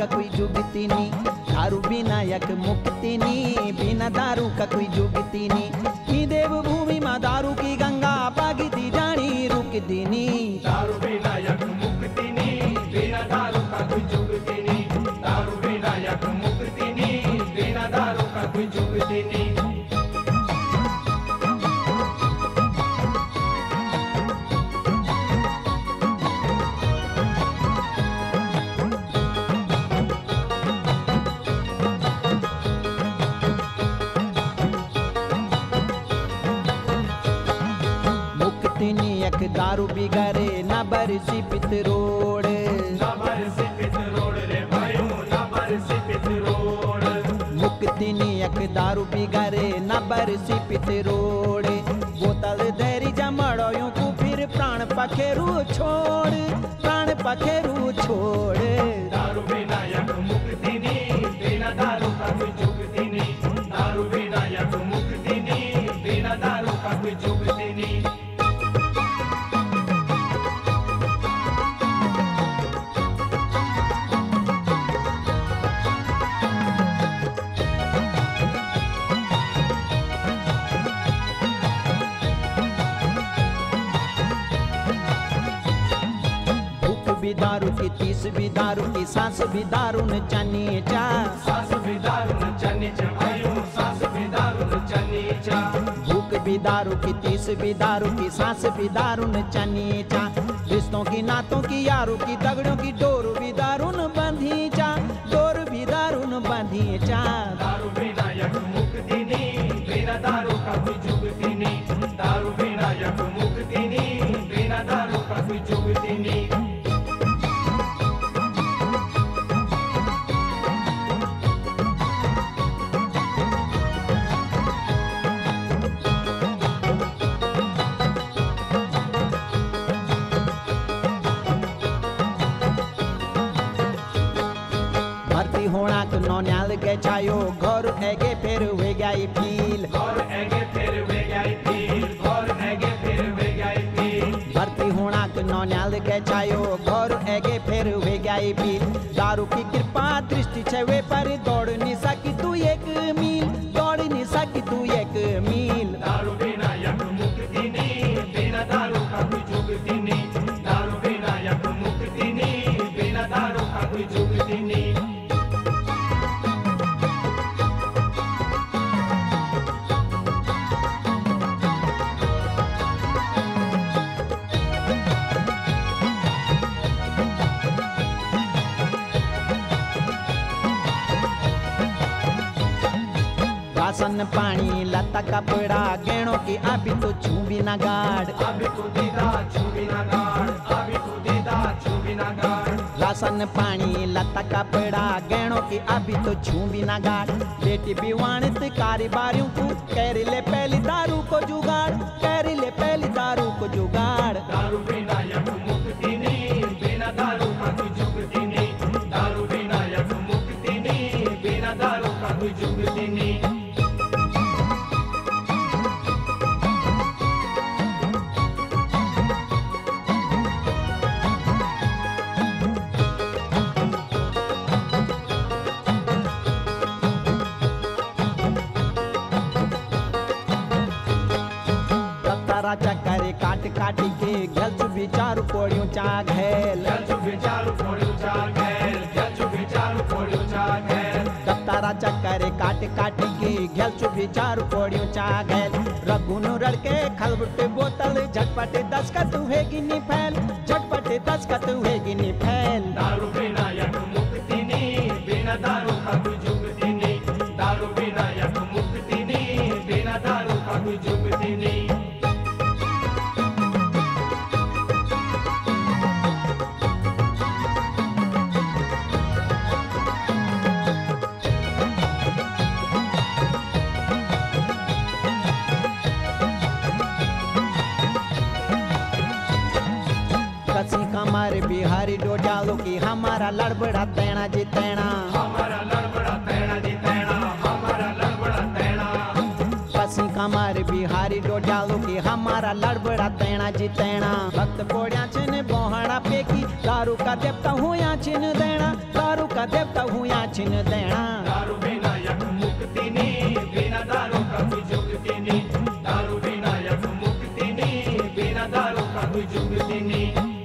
का कोई जुगती नी, दारू बिना यक मुक्ति नी, बिना दारू का कोई जुगती नी। की देव भूमि माँ दारू की गंगा बागती जानी रुकती नी। दारू बिना यक मुक्ति नी, बिना दारू का कोई जुगती नी, दारू बिना यक मुक्ति नी, बिना दारू का कोई जुगती नी। यक दारू बिगारे न बरसी पितरोड़, न बरसी पितरोड़ रे भाइयों, न बरसी पितरोड़। मुक्ति नी यक दारू बिगारे न बरसी पितरोड़। बोतल धैरी जमड़ों को फिर प्राण पखेरु छोड़, प्राण पखेरु छोड़। दारू बिना यक मुक्ति नी, बिना दारू का कोई जुगती नी, दारू बिना यक मुक्ति नी, बिना दारू का कोई जुगती नी। भी दारू की, तीस भी दारू की, सांस भी दारू न चनी चा, सांस भी दारू न चनी चा भाइयों, सांस भी दारू न चनी चा। भूख भी दारू की, तीस भी दारू की, सांस भी दारू न चनी चा। रिश्तों की, नातों की, यारों की, दगड़ों की डोर भी दारू न बंधी चा, डोर भी दारू न बंधी चा। दारू बिना यक मुक्ति नी, बिना दारू का कोई जुगती नी, दारू बिना यक मुक्ति नी, बिना दारू का कोई जुगती नी। भर्ती होना तो नौन्याल के चायो, घर एगे फिर वे गई फील, घर एगे फिर वे गई फील, घर एगे फिर वे गई फील। भर्ती होना तो नौन्याल के चायो, घर एगे फिर वे गई फील। दारू की कृपा दृष्टि छवे पर दौड़ नहीं सकी तू एक मील, दौड़ नहीं सकी तू एक मील। दारू बिना यक मुक्ति नी, बिना दारू का कोई जुगती नी, दारू बिना यक मुक्ति नी, बिना दारू का कोई जुगती नी। राशन पानी लता कपड़ा गहनों की अभी तो छू भी ना गाड़, अभी तो दीदा छू भी ना गाड़, अभी तो दीदा छू भी ना गाड़। राशन पानी लता कपड़ा गहनों की अभी तो छू भी ना गाड़। बेटी भी वाणित कारीबारियों को कर ले पहली दारू को जुगाड़, कर ले पहली दारू को जुगाड़। दारू बिना यक मुक्ति नी, बिना दारू का कोई जुगती नी, दारू बिना यक मुक्ति नी, बिना दारू का कोई जुगती नी। चक्कर काट काट के गलचु विचार कोड़ियों चा घेल, गलचु विचार कोड़ियों चा घेल, गलचु विचार कोड़ियों चा घेल। दफ्तारा चक्कर काट काट के गलचु विचार कोड़ियों चा घेल। रघुन रड़के खलबुट बोतल झटपटे 10 का तू है गिनी फैल, झटपटे 10 का तू है गिनी फैल। दारू बिना यक मुक्ति नी, बिना दारू का कोई जुगती नी, दारू बिना यक मुक्ति नी, बिना दारू का कोई जुगती नी। हमारे बिहारी डोडालो की हमारा लड़बड़ा तैना जी तैना, हमारा लड़बड़ा तैना जी तैना, हमारा लड़बड़ा तैना। पसी हमारे बिहारी डोडालो की हमारा लड़बड़ा तैना जी तैना। भक्त पोड़िया छिन बोहड़ा पेकी दारू का देवता हुआ छिन देना, दारू का राजा देवता हुआ छिन देना। दारू विनायक मुक्ति नी बिना दारू का कोई जुगती नी। दारू विनायक मुक्ति नी बिना दारू का कोई जुगती नी।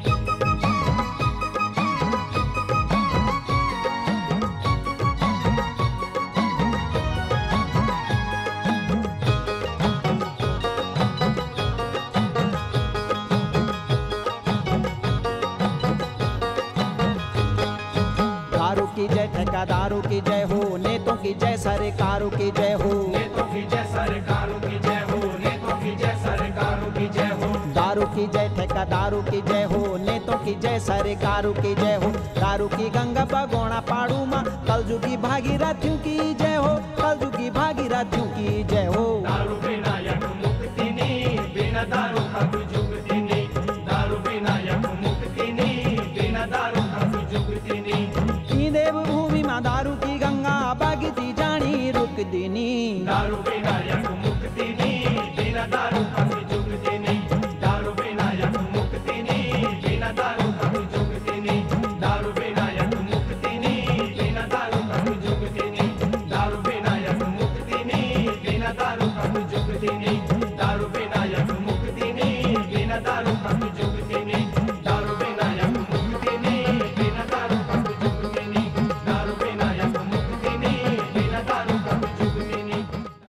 दारू की जय ठेकेदारों की जय हो, नेतों की जय सरकारों की जय हो। नेतों की जय सरकारों की जय हो, नेतों की जय सरकारों की जय हो। दारू की जय ठेकेदारों की जय हो, नेतों की जय सरकारों की जय हो। दारू की गंगा बगोड़ा पाड़ू माँ, कलजुगी भागीरथियों की जय हो, कलजुगी भागीरथियों की जय हो। दारू विनायक मुक्ति नी बिना दारू का कोई जुगती नी। दारू विनायक मुक्ति नी बिना दारू का कोई जुगती नी। की देव भूमि माँ दारू की गंगा बागती जानी रुक दीनी। दारू विनायक मुक्ति नी बिना दारू का कोई जुगती नी। दारू विनायक मुक्ति नी बिना दारू का कोई जुगती नी। दारू विनायक मुक्ति नी बिना दारू का कोई जुगती नी। दारू विनायक मुक्ति नी बिना दारू का कोई जुगती नी।